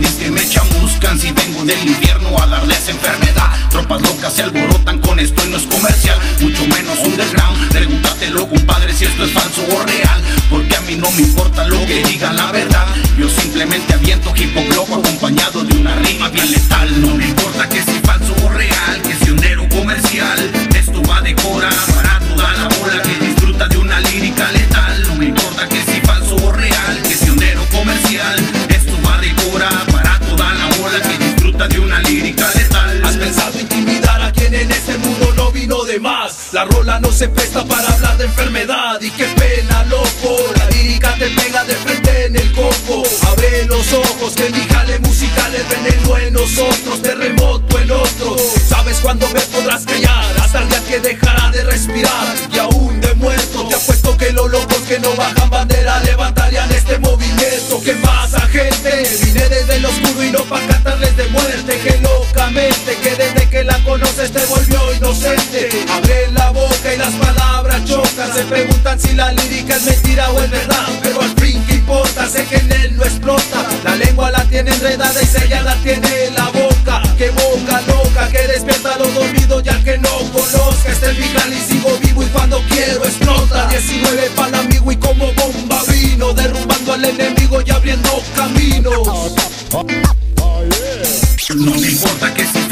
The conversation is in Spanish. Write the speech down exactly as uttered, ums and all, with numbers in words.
ni es que me chamuscan. Si vengo del invierno a darles enfermedad. Tropas locas se alborotan con esto y no es comercial, mucho menos underground. Pregúntatelo, compadre, si esto es falso o real, porque a mí no me importa lo que digan, la verdad. Yo simplemente aviento hip hop loco acompañado de una rima bien letal. No me importa que si falso o real, que si ondero comercial. Esto va de cora para toda la bola que disfruta de una lírica letal. No me importa que si falso o real, que si ondero comercial. Esto va de cora para toda la bola que disfruta de una lírica letal. ¿Has pensado intimidar a quien en este mundo no vino de más? La rola no se presta para hablar de enfermedad. Y qué pena, loco, la lírica te pega de frente en el coco. Abre los ojos, que mi jale musical es veneno en nosotros, terremoto en otros. ¿Sabes cuándo me podrás callar? Hasta el día que dejará de respirar. Y aún de muerto te apuesto que los locos que no bajan bandera levantarían este movimiento. ¿Qué pasa, gente? Vine desde el oscuro y no pa' cantarles de muerte. Que locamente, que desde que la conoces te volvió inocente. Abre la boca y las palabras chocan. Se preguntan si la lírica es mentira o es verdad, pero al fin que importa, sé que en él no explota. La lengua la tiene enredada y sella la tiene en la boca. Que boca loca, que despierta a los dormidos ya que no conozca. Este es mi jale y sigo vivo y cuando quiero explota. Diecinueve para el amigo y como bomba vino, derrumbando al enemigo y abriendo caminos. No me importa que si